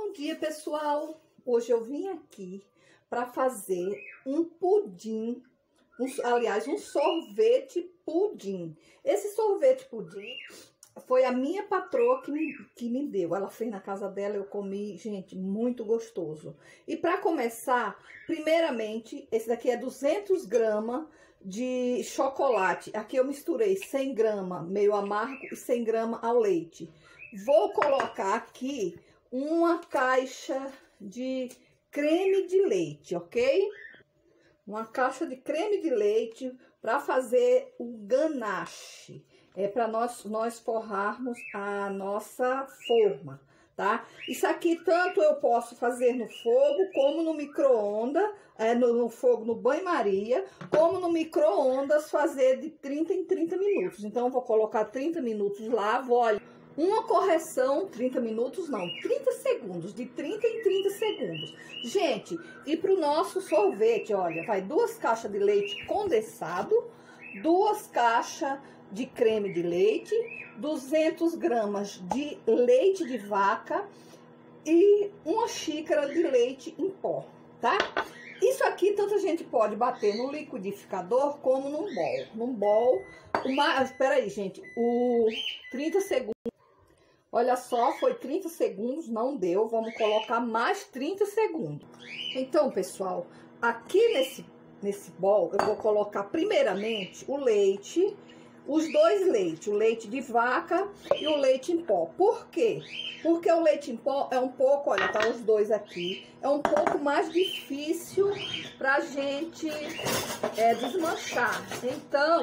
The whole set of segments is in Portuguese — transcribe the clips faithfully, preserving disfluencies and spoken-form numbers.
Bom dia, pessoal! Hoje eu vim aqui para fazer um pudim, um, aliás, um sorvete pudim. Esse sorvete pudim foi a minha patroa que me, que me deu. Ela fez na casa dela, eu comi, gente, muito gostoso. E para começar, primeiramente, esse daqui é duzentos gramas de chocolate. Aqui eu misturei cem gramas meio amargo e cem gramas ao leite. Vou colocar aqui uma caixa de creme de leite, ok? Uma caixa de creme de leite para fazer o ganache. É para nós, nós forrarmos a nossa forma, tá? Isso aqui tanto eu posso fazer no fogo, como no micro-ondas, é, no, no fogo, no banho-maria, como no micro-ondas fazer de trinta em trinta minutos. Então, eu vou colocar trinta minutos lá, vou olhar. Uma correção, trinta minutos não, trinta segundos, de trinta em trinta segundos. Gente, e para o nosso sorvete, olha, vai duas caixas de leite condensado, duas caixas de creme de leite, duzentas gramas de leite de vaca e uma xícara de leite em pó, tá? Isso aqui, tanta gente pode bater no liquidificador como num bol. Num bol, uma, espera aí, gente, o trinta segundos. Olha só, foi trinta segundos, não deu. Vamos colocar mais trinta segundos. Então, pessoal, aqui nesse, nesse bol, eu vou colocar primeiramente o leite, os dois leites, o leite de vaca e o leite em pó. Por quê? Porque o leite em pó é um pouco, olha, tá os dois aqui, é um pouco mais difícil pra gente é, desmanchar. Então,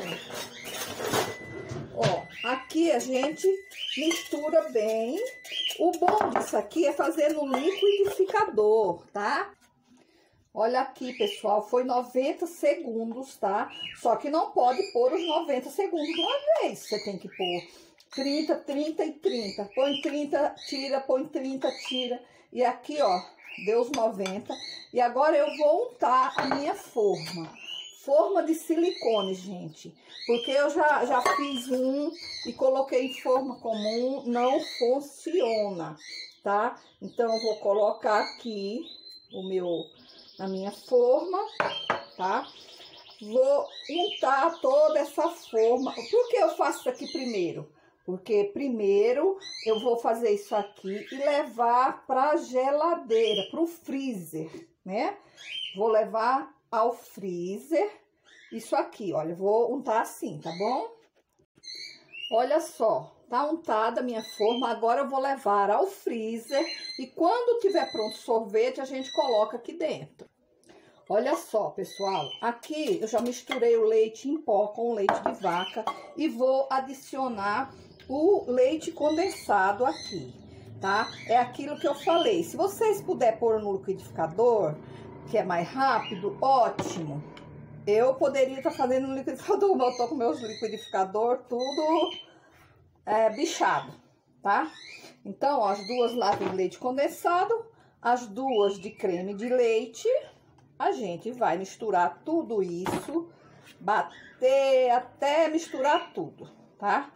ó, aqui a gente mistura bem. O bom disso aqui é fazer no liquidificador, tá? Olha aqui, pessoal, foi noventa segundos, tá? Só que não pode pôr os noventa segundos de uma vez. Você tem que pôr trinta, trinta e trinta. Põe trinta, tira, põe trinta, tira. E aqui, ó, deu os noventa. E agora eu vou untar a minha forma. Forma de silicone, gente. Porque eu já, já fiz um e coloquei em forma comum, não funciona, tá? Então, eu vou colocar aqui o meu, na minha forma, tá? Vou untar toda essa forma. Por que eu faço isso aqui primeiro? Porque primeiro eu vou fazer isso aqui e levar para geladeira, para o freezer, né? Vou levar ao freezer, isso aqui, olha, vou untar assim, tá bom? Olha só, tá untada a minha forma, agora eu vou levar ao freezer e quando tiver pronto o sorvete, a gente coloca aqui dentro. Olha só, pessoal, aqui eu já misturei o leite em pó com o leite de vaca e vou adicionar o leite condensado aqui, tá? É aquilo que eu falei, se vocês puderem pôr no liquidificador, que é mais rápido, ótimo. Eu poderia estar fazendo no liquidificador, mas eu tô com meus liquidificador tudo é, bichado, tá? Então, ó, as duas lá tem leite condensado, as duas de creme de leite. A gente vai misturar tudo isso, bater até misturar tudo, tá?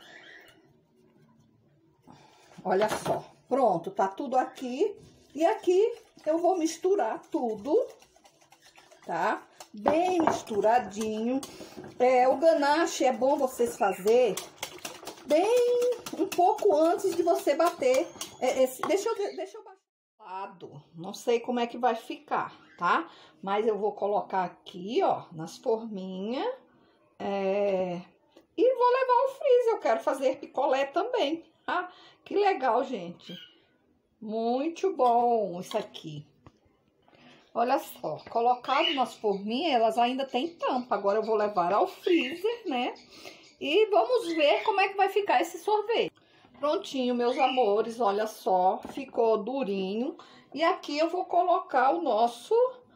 Olha só, pronto, tá tudo aqui. E aqui eu vou misturar tudo, tá? Bem misturadinho. É, o ganache é bom vocês fazer bem um pouco antes de você bater. É, esse, deixa eu, deixa eu baixar. Não sei como é que vai ficar, tá? Mas eu vou colocar aqui, ó, nas forminhas. É, e vou levar ao freezer. Eu quero fazer picolé também, tá? Que legal, gente. Muito bom isso aqui. Olha só, colocado nas forminhas, elas ainda têm tampa. Agora eu vou levar ao freezer, né? E vamos ver como é que vai ficar esse sorvete. Prontinho, meus amores, olha só, ficou durinho. E aqui eu vou colocar o nosso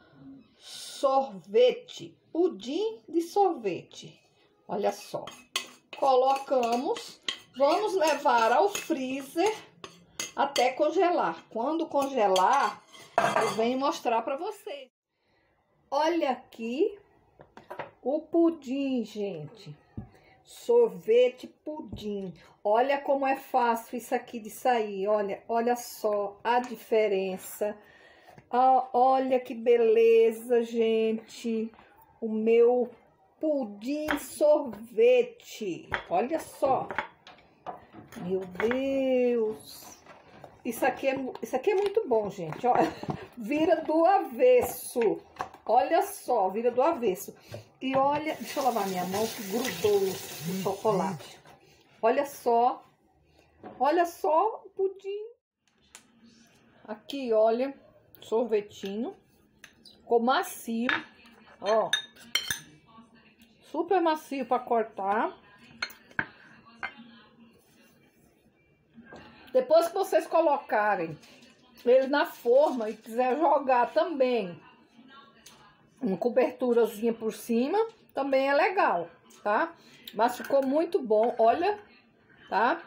sorvete, pudim de sorvete. Olha só, colocamos, vamos levar ao freezer até congelar. Quando congelar, eu venho mostrar para vocês. Olha aqui o pudim, gente. sorvete pudim. Olha como é fácil isso aqui de sair. Olha, olha só a diferença. Ah, olha que beleza, gente. O meu pudim sorvete. Olha só. Meu Deus. Isso aqui é, isso aqui é muito bom, gente. Olha, vira do avesso. Olha só, vira do avesso. E olha, deixa eu lavar minha mão que grudou o chocolate. Olha só. Olha só o pudim. Aqui, olha, sorvetinho. Ficou macio. Ó. Super macio para cortar. Depois que vocês colocarem ele na forma e quiser jogar também uma coberturazinha por cima, também é legal, tá? Mas ficou muito bom, olha, tá?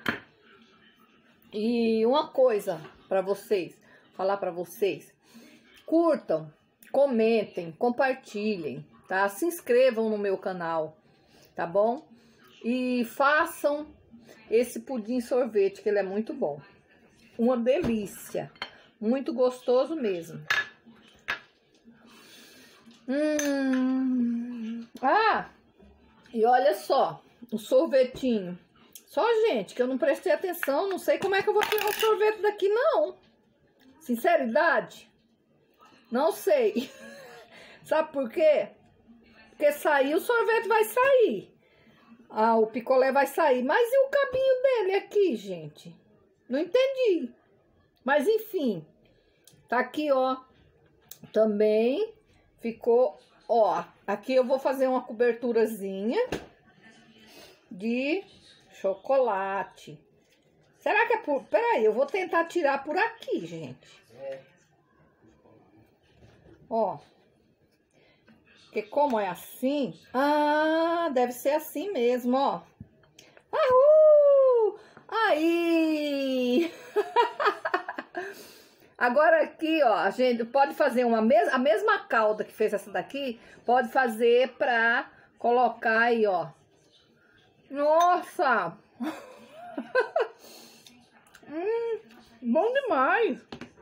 E uma coisa para vocês, falar para vocês, curtam, comentem, compartilhem, tá? Se inscrevam no meu canal, tá bom? E façam esse pudim sorvete, que ele é muito bom. Uma delícia. Muito gostoso mesmo. Hum. Ah, e olha só, o sorvetinho. Só, gente, que eu não prestei atenção, não sei como é que eu vou tirar o sorvete daqui, não. Sinceridade, não sei. Sabe por quê? Porque sair, o sorvete vai sair. Ah, o picolé vai sair. Mas e o cabinho dele aqui, gente? Não entendi. Mas, enfim. Tá aqui, ó. Também ficou, ó. Aqui eu vou fazer uma coberturazinha de chocolate. Será que é por... Peraí, eu vou tentar tirar por aqui, gente. Ó. Porque como é assim... Ah, deve ser assim mesmo, ó. Ahú! Aí! Agora aqui, ó, a gente pode fazer uma mes a mesma calda que fez essa daqui, pode fazer pra colocar aí, ó. Nossa! hum, bom demais!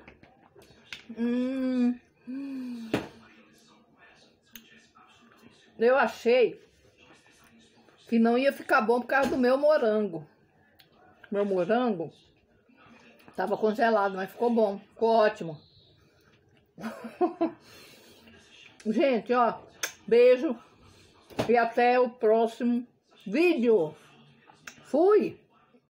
Hum... Eu achei que não ia ficar bom por causa do meu morango. Meu morango tava congelado, mas ficou bom. Ficou ótimo. Gente, ó. Beijo. E até o próximo vídeo. Fui!